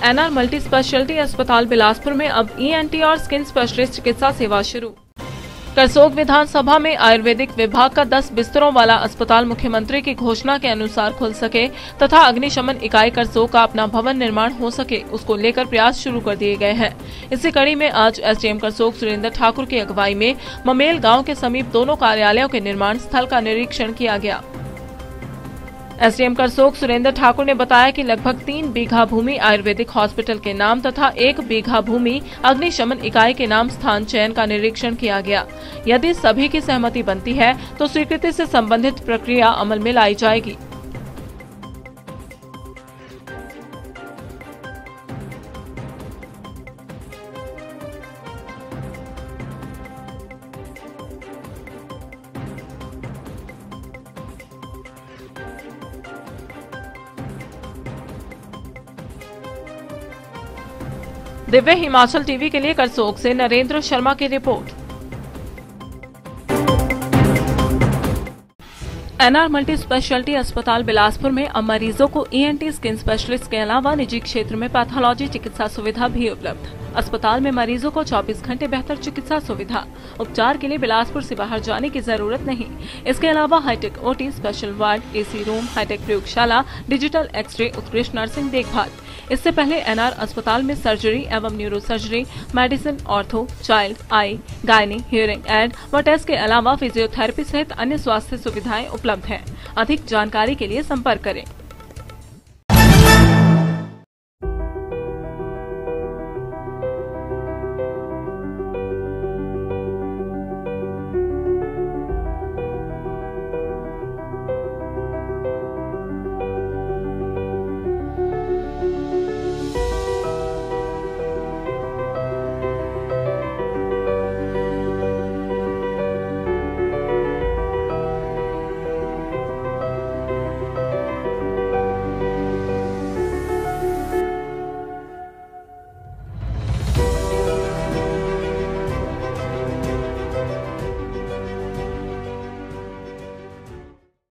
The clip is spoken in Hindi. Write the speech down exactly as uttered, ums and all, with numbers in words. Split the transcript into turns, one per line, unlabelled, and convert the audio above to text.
एनआर मल्टी स्पेशलिटी अस्पताल बिलासपुर में अब ईएनटी और स्किन स्पेशलिस्ट चिकित्सा सेवा शुरू। करसोग विधानसभा में आयुर्वेदिक विभाग का दस बिस्तरों वाला अस्पताल मुख्यमंत्री की घोषणा के अनुसार खुल सके तथा अग्निशमन इकाई करसोग का अपना भवन निर्माण हो सके, उसको लेकर प्रयास शुरू कर दिए गए हैं। इसी कड़ी में आज एसडीएम करसोग सुरेंद्र ठाकुर की अगुवाई में ममेल गांव के समीप दोनों कार्यालयों के निर्माण स्थल का निरीक्षण किया गया। एसडीएम करसोग सुरेंद्र ठाकुर ने बताया कि लगभग तीन बीघा भूमि आयुर्वेदिक हॉस्पिटल के नाम तथा एक बीघा भूमि अग्निशमन इकाई के नाम स्थान चयन का निरीक्षण किया गया। यदि सभी की सहमति बनती है तो स्वीकृति से संबंधित प्रक्रिया अमल में लाई जाएगी। दिव्य हिमाचल टीवी के लिए करसोग से नरेंद्र शर्मा की रिपोर्ट। एनआर मल्टी स्पेशलिटी अस्पताल बिलासपुर में अब मरीजों को ईएनटी स्किन स्पेशलिस्ट के अलावा निजी क्षेत्र में पैथोलॉजी चिकित्सा सुविधा भी उपलब्ध। अस्पताल में मरीजों को चौबीस घंटे बेहतर चिकित्सा सुविधा, उपचार के लिए बिलासपुर से बाहर जाने की जरूरत नहीं। इसके अलावा hitech OT, special ward, AC room, hitech प्रयोगशाला, डिजिटल एक्सरे, उत्कृष्ट नर्सिंग देखभाल। इससे पहले एनआर अस्पताल में सर्जरी एवं neuro surgery, medicine, ortho, child, eye, gynae, hearing aid व टेस्ट के अलावा फिजियोथेरेपी सहित अन्य स्वास्थ्य सुविधाएं उपलब्ध हैं। अधिक जानकारी के लिए संपर्क करें।